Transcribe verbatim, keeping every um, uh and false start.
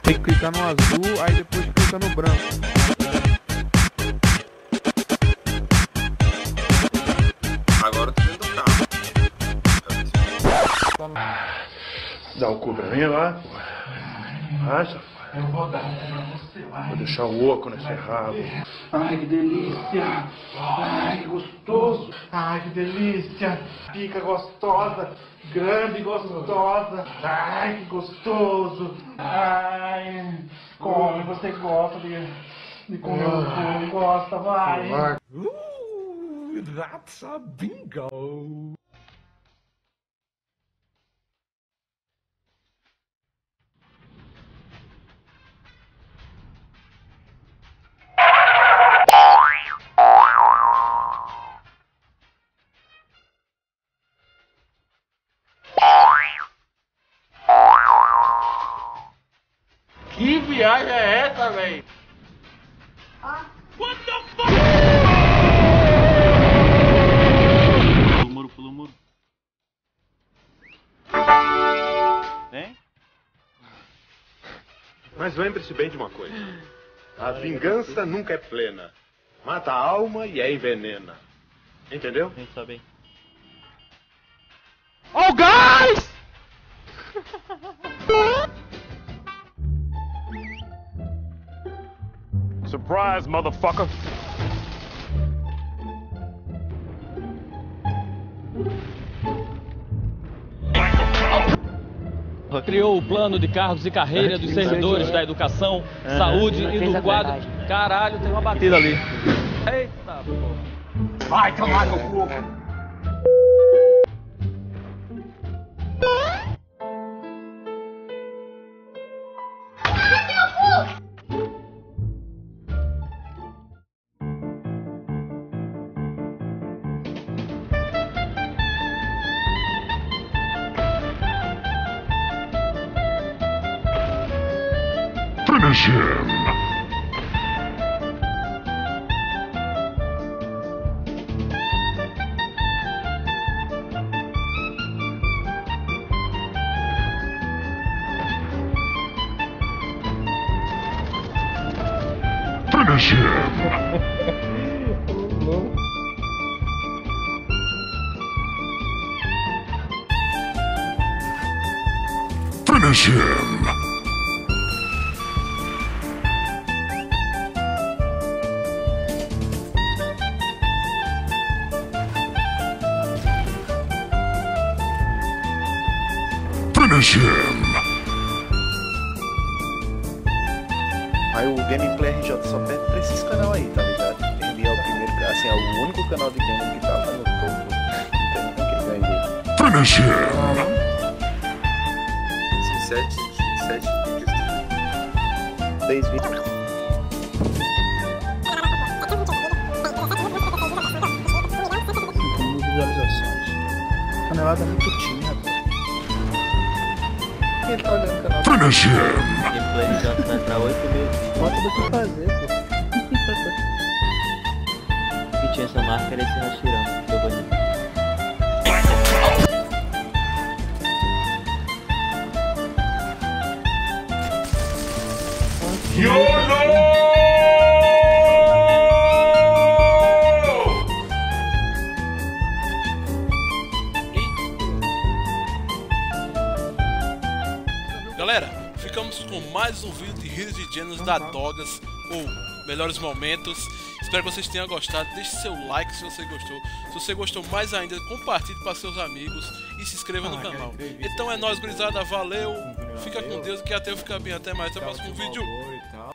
Tem que clicar no azul, aí depois clica no branco. Agora eu tô dentro do carro. Dá o cu pra mim lá. Vai, safado. Eu vou dar pra você, vai. Vou deixar o oco nesse rabo. Ai, que delícia. Ai, que gostoso. Ai, que delícia. Pica gostosa. Grande e gostosa. Ai, que gostoso. Ai, come, você gosta de, de comer o cu. Gosta, vai. Vai. Ooh, that's a bingo. Que viagem é essa, véi? What the fuck? Pula o muro, pula o muro. Vem? Mas lembre-se bem de uma coisa. A vingança nunca é plena. Mata a alma e a envenena. Entendeu? Vem, sobe aí. Oh, guys! Surprise, motherfucker. Criou o plano de cargos e carreira dos servidores da educação, saúde e do quadro. Caralho, tem uma batida ali. Eita, porra. Vai tomar no cu. Finish him. Finish him. Finish him. Finish him. Aí o Gameplay R J só perde pra esses canal aí, tá ligado? Ele é o primeiro, assim, é o único canal de game que tá lá no topo. Então não tem que ele ganhe dele. Finish him. Esses sete, sete vídeos. Seis vídeos. Visualizações. Canelada muito tinha, rapaz. Quem tá olhando o canal? Finish him. Gameplay já vai pra oito mil. Bota do que fazer, pô. O que tinha essa marca era esse rachirão. Foi bonito. Galera, ficamos com mais um vídeo de Heroes de Genos da Dogas, ou melhores momentos. Espero que vocês tenham gostado. Deixe seu like se você gostou. Se você gostou mais ainda, compartilhe para seus amigos e se inscreva no canal. Então é nóis, gurizada. Valeu. Fica com Deus, que até eu ficar bem. Até mais. Até o próximo vídeo.